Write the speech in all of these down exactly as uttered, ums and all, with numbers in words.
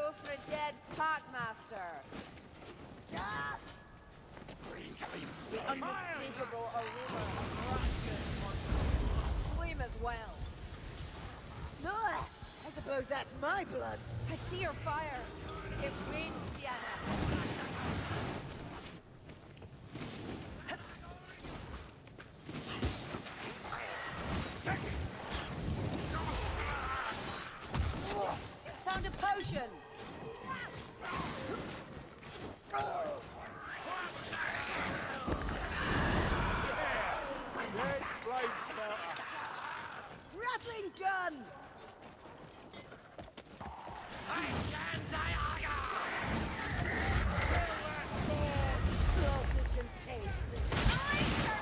go for a dead packmaster. The unmistakable aroma of Ratgood. Flame as well. Nice! I suppose that's my blood. I see your fire. It rains, Sienna. Found a potion! Rattling gun! Blood is contagious.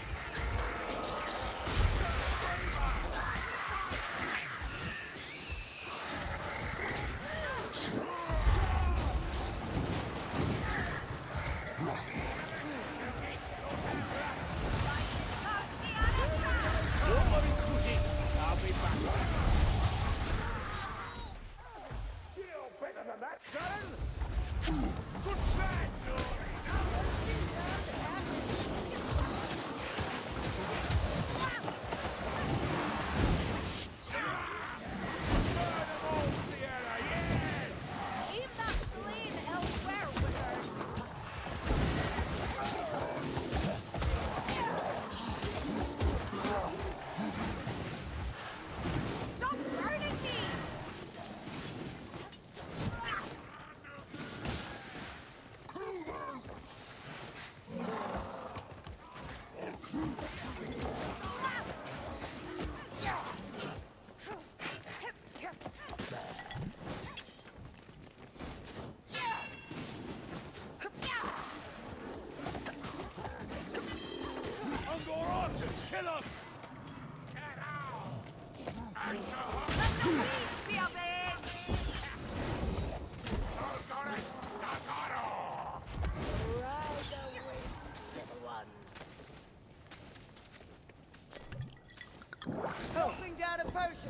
Helping down a potion!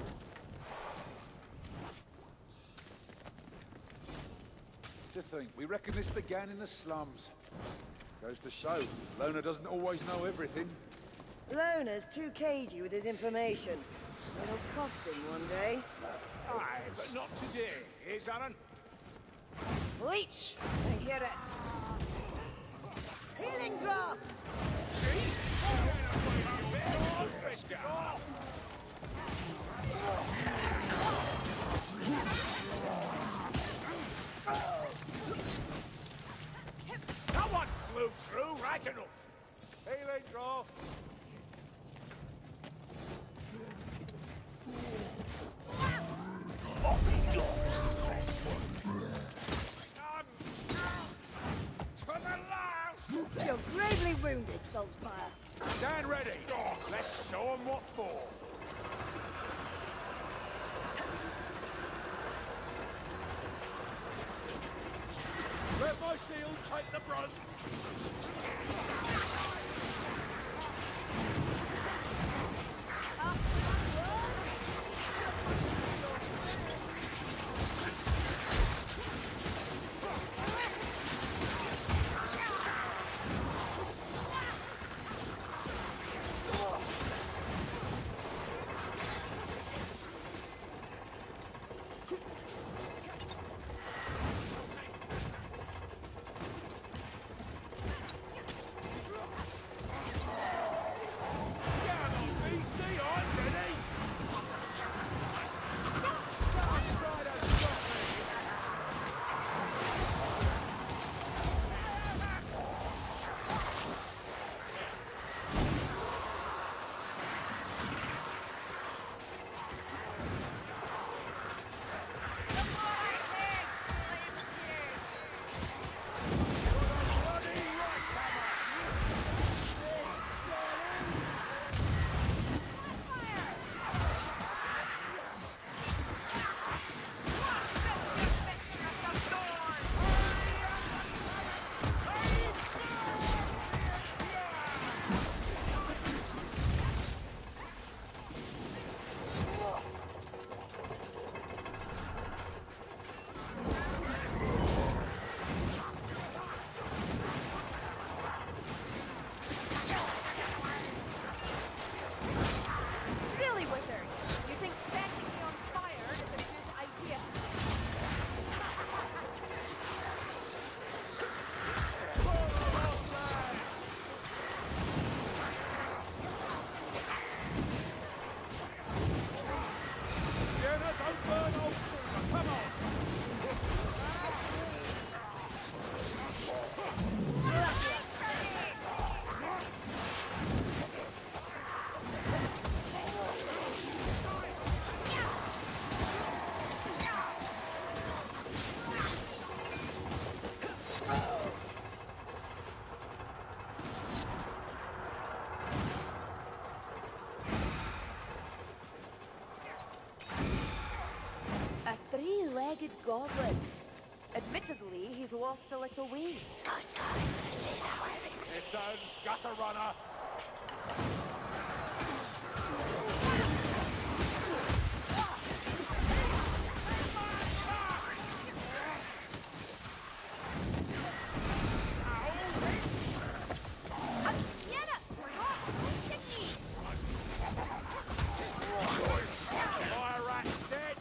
To think, we reckon this began in the slums. Goes to show, Lona doesn't always know everything. Lona's too cagey with his information. It'll cost him one day. Aye, but not today, eh, Zaran? Leech! I hear it. Healing draft! That one flew through right enough. Healing draw. To the last! You're gravely wounded, Saltzpyre. Stand ready. Let's show 'em what for. Let my shield take the brunt. goblin. Admittedly, he's lost a little weight. Listen, gutter runner. Fire rat's dead.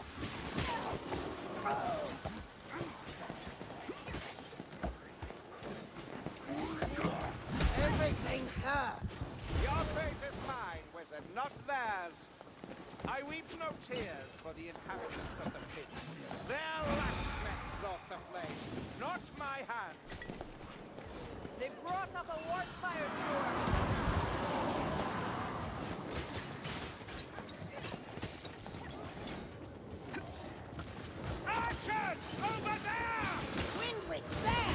Everything hurts. Your fate is mine, wizard, not theirs. I weep no tears for the inhabitants of the pit. Their blacksmiths brought the flame, not my hand. They brought up a war fire door. Archers! Over there! Windwitch, there!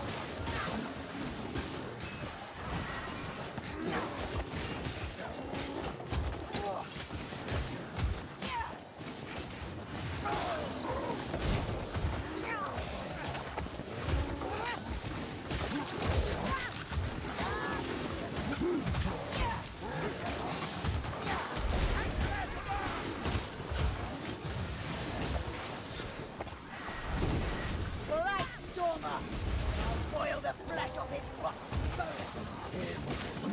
Black Stormer! I'll boil the flesh off his rotten bones!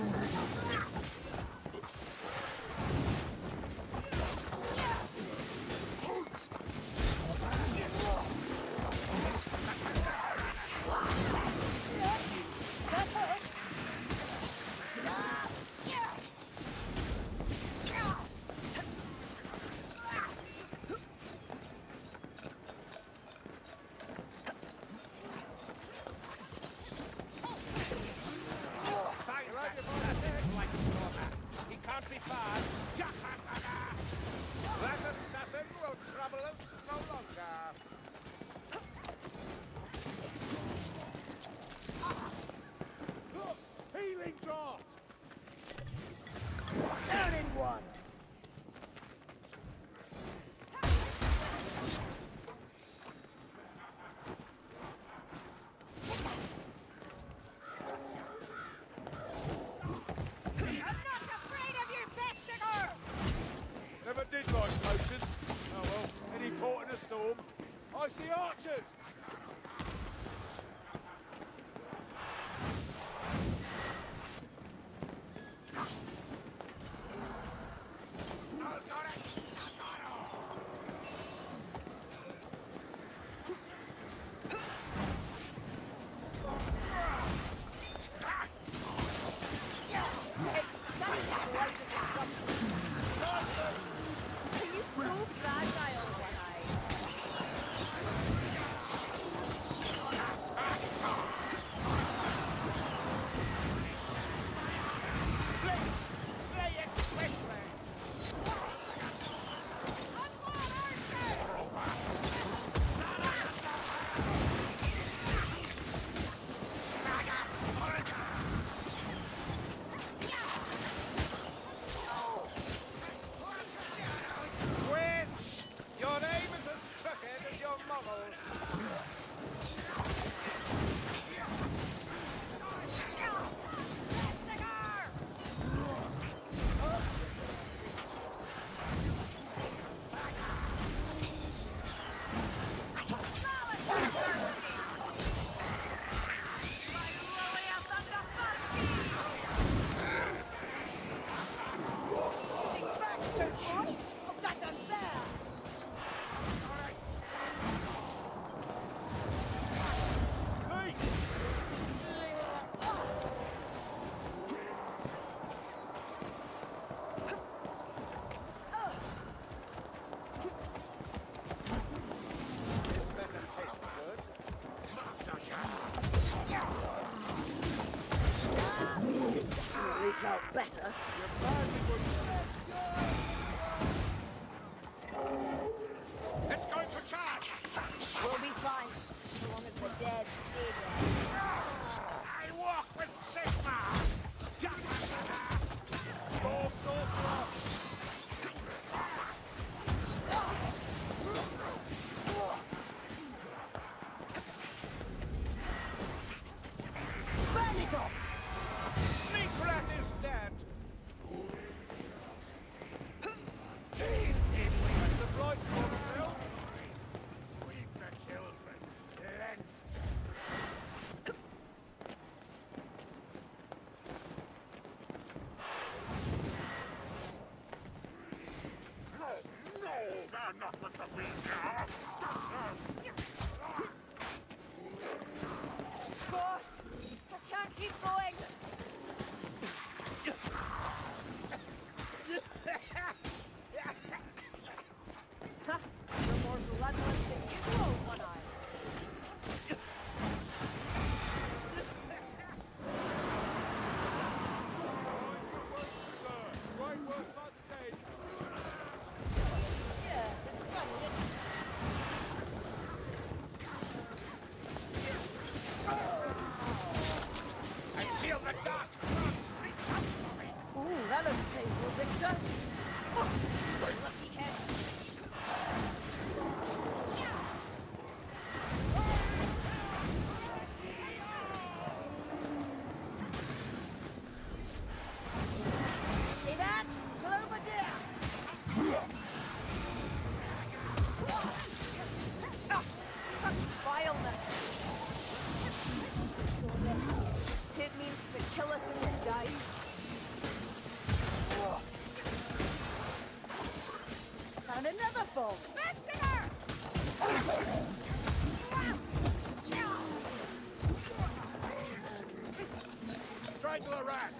Thank that like slaughter. He can't be far. That assassin will trouble us no longer. Healing draught! Down in one! I'm not afraid of your Vestigar! Never did like potions. Oh well, any port in a storm. I see archers! It's stunning how light it is something. Are you so fragile, One-Eye? Slay it quickly. Witch! Your name is as crooked as your models. Oh, that's unfair! This better taste good. Definitely felt better. Let's go to charge! We'll be fine, so long as the dead stay dead. I walk with Sigma! Storm, storm, storm! fault. Strangle a rat!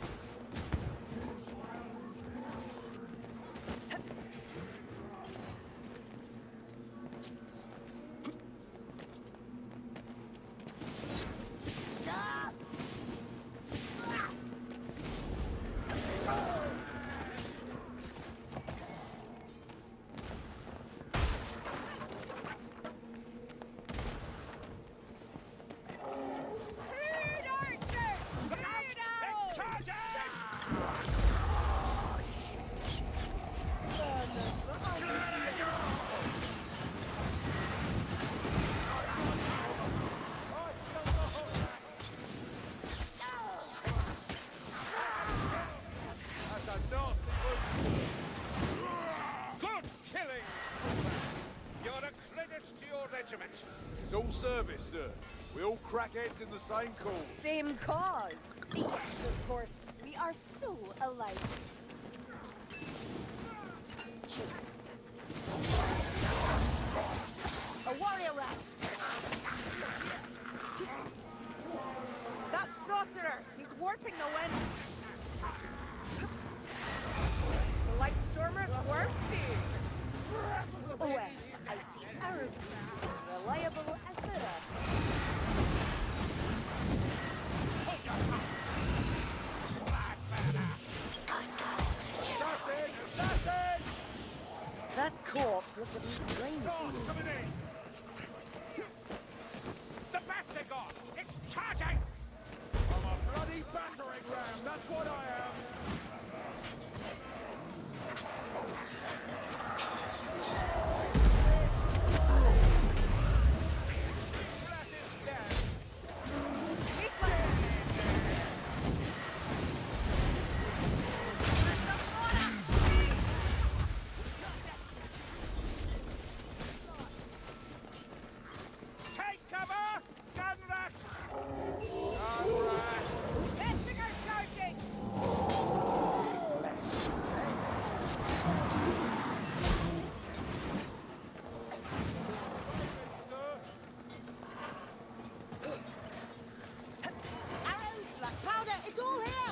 It's all service, sir. We all crackheads in the same cause. Same cause. Yes, of course. We are so alike. A warrior rat. That sorcerer. He's warping the winds. The light stormers warp thieves. Oh, well, I see our beast is as reliable as the rest. Assassin! Assassin! That corpse looked a bit strange to Dogs me. coming in! The Bastigar! It's charging! I'm a bloody battering ram, that's what I am! Rat is dead! Take cover! Gun rat! Gun rat! Bastigar charging! Arrows, black powder, it's all here!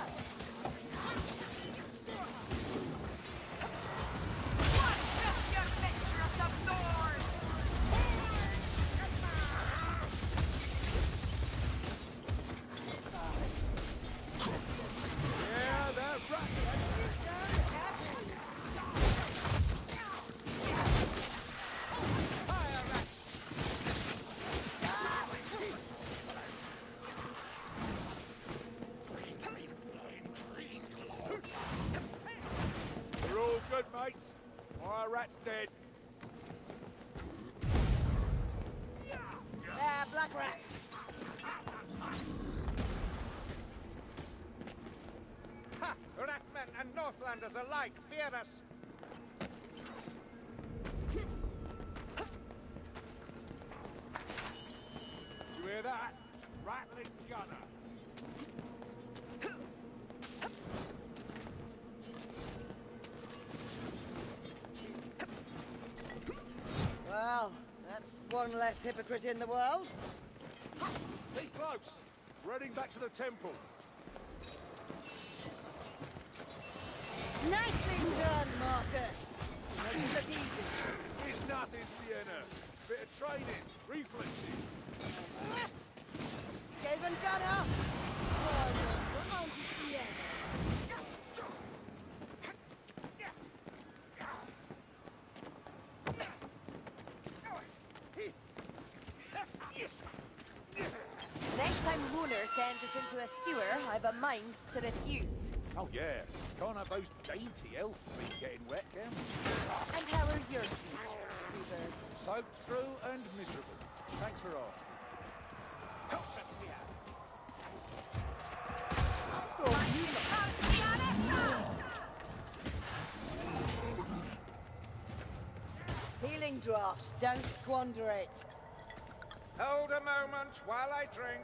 What fills your mixture of the Lord? Yeah, that rat! Fire rat! We're all good, mates. My rat's dead. There, black rat. Ha! Ratmen and Northlanders alike fear us! You hear that? Rattling gunner. Well, that's one less hypocrite in the world. Be close. We're heading back to the temple. Nicely done, Marcus. Makes it look easy. It's nothing, Sienna. Bit of training, reflexes. Skaven gunner. Oh, no, we're on to Sienna. Next time Lunar sends us into a sewer, I've a mind to refuse. Oh yeah, can't have those dainty elf feet getting wet, can we? And how are your feet, Reaver? Soaked through and miserable. Thanks for asking. Healing draft. Don't squander it. Hold a moment while I drink.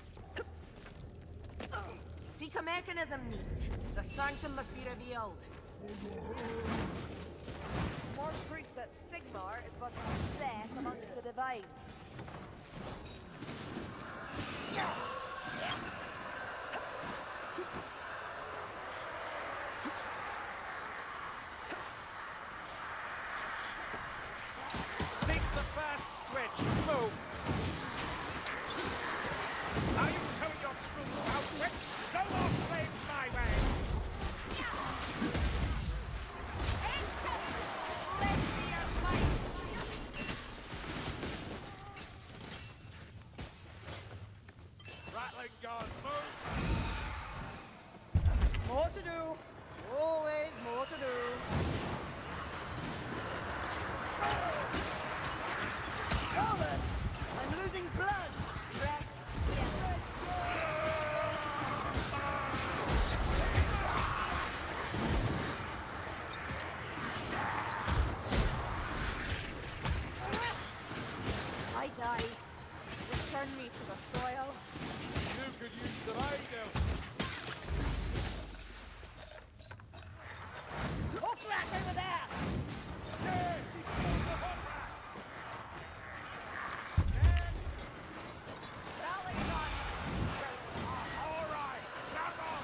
Seek a mechanism neat. The sanctum must be revealed. More proof that Sigmar is but a speck amongst the divine. Seek the first switch. Move. Are you showing your true outwit? No more flames my way. Rattling guns, move. More to do. Always more to do. Robert! I'm losing blood! Rest. I die. Return me to the soil. You could use the ladle. Hoof rat over there! Yes, he killed the hot rat. Rally on. All right, knock off.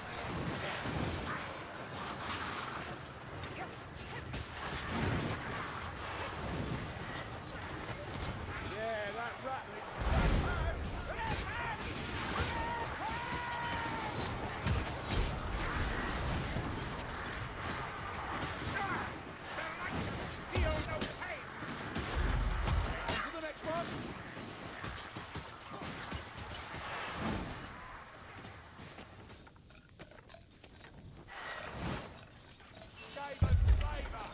Yeah, that rattling. Feel no pain. On to the next one. Skaven slaver.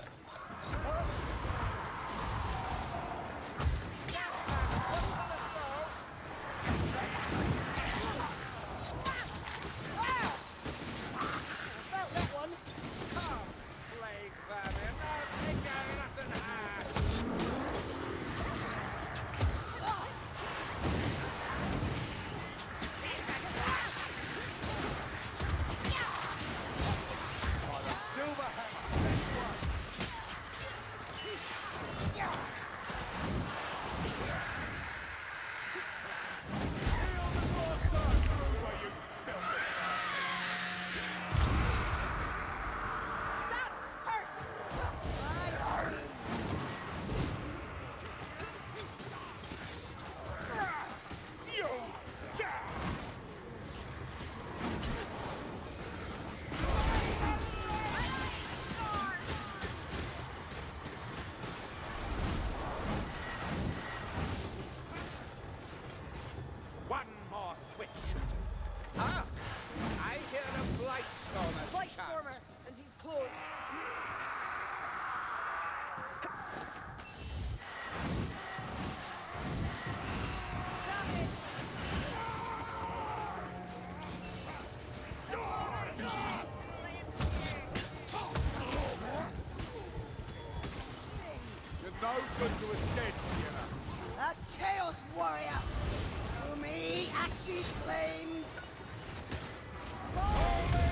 Felt that one. Come, plague vermin. I'll take your rotten ass. By the silver hammer. Next one. Heal the more son. Over, you filthy. That hurt! You. One more switch. Ah, I hear a Blightstormer. Blightstormer, and he's close. Stop it! You're no good to us dead, Skinner. A Chaos Warrior! To me, Axis Flames! Holy